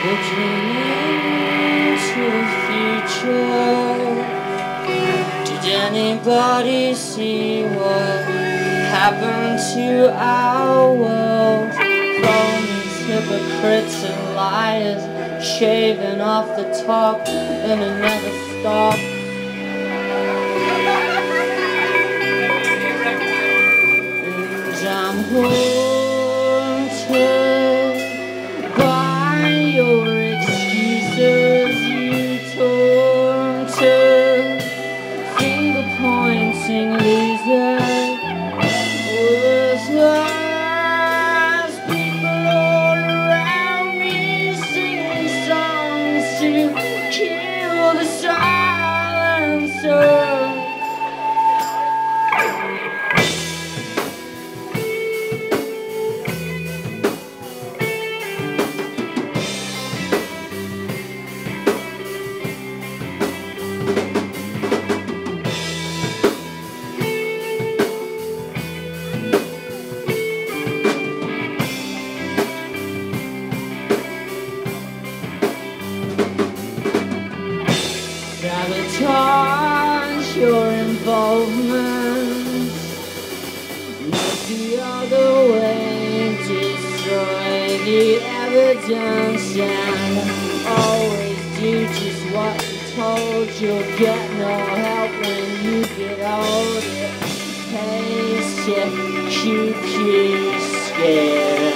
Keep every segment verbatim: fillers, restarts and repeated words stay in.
Looking into the future, did anybody see what happened to our world? Phonies, hypocrites and liars, shaving off the top and it never stopped. And I'm haunted by your excuses, you taunted, finger-pointing loser. Worthless people all around me singing songs to kill the silencer. Sabotage your involvement, look the other way, destroy the evidence, and always do just what you're told. You'll get no help when you get older. Pace it, keep you scared.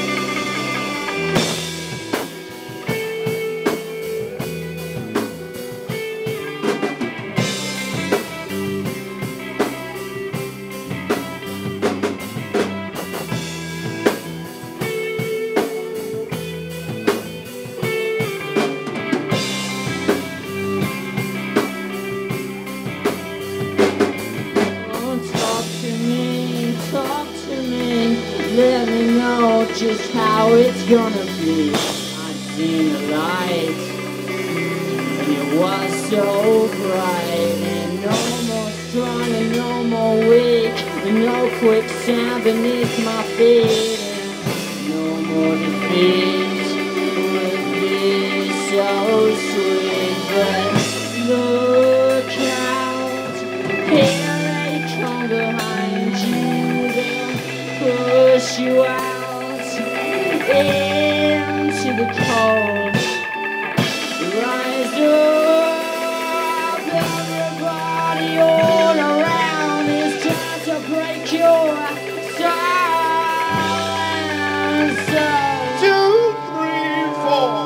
Talk to me, let me know just how it's gonna be. I've seen the light, and it was so bright. And no more strong and no more weak, and no quicksand beneath my feet. And no more defeat would be so sweet. But look out, here they come behind you. Push you out into the cold. Rise up, everybody all around is trying to break your silence. Two, three, four.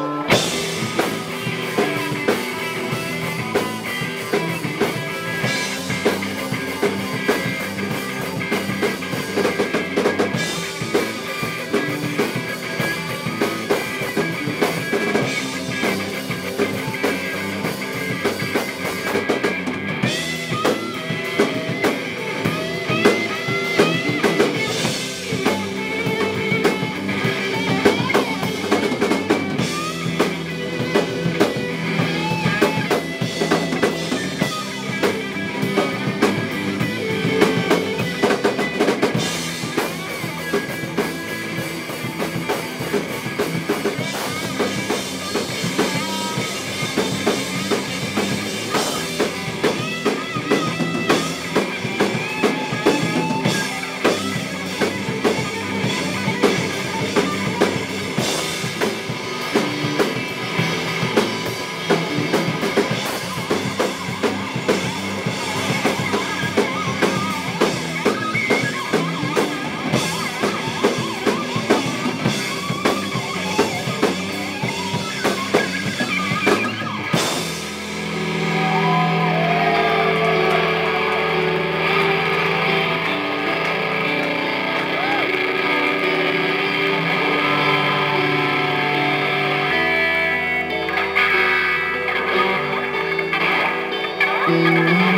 Thank you.